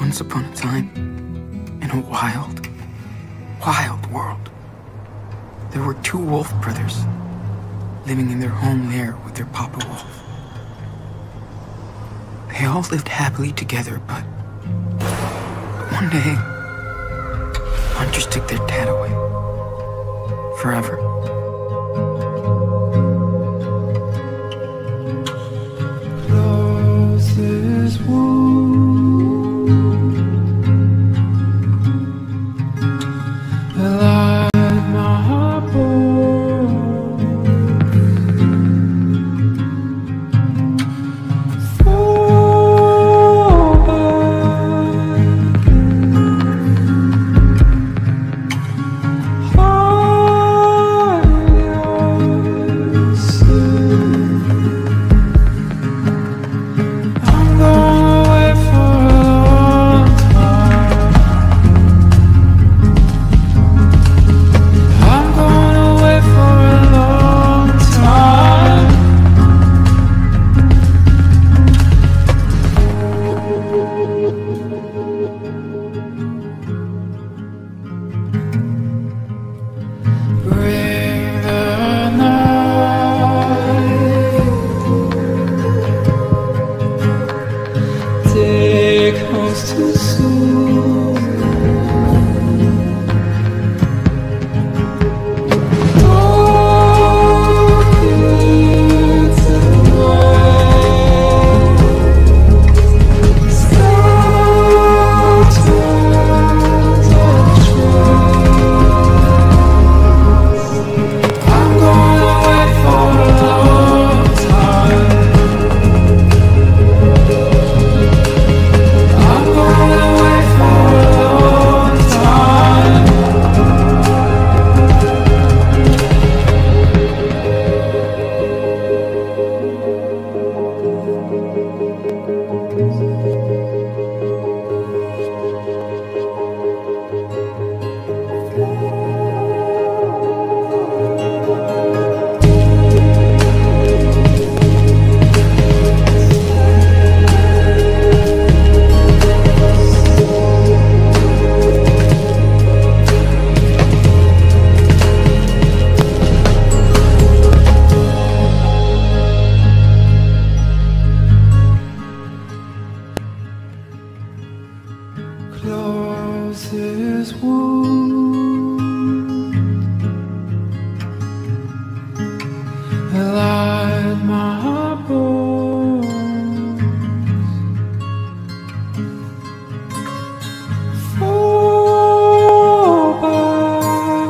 Once upon a time, in a wild, wild world, there were two wolf brothers living in their home lair with their papa wolf. They all lived happily together, but one day, hunters took their dad away. Forever. Closest wound, alive my heart fall back, hide yourself. I'm going away for a long time. I'm going away for a long time. Bring the night. Take us too soon. Oh, it's away. Start to I'm going away for a long time. I'm going away for a long time. Closest wound, alive my bones. Fall back,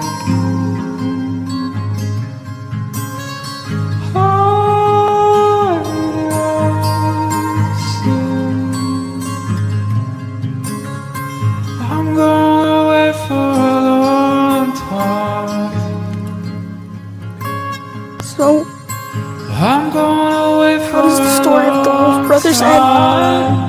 hide yourself. I'm going away for a long time. So, I'm going away for how does the story of the Wolf Brothers end? end?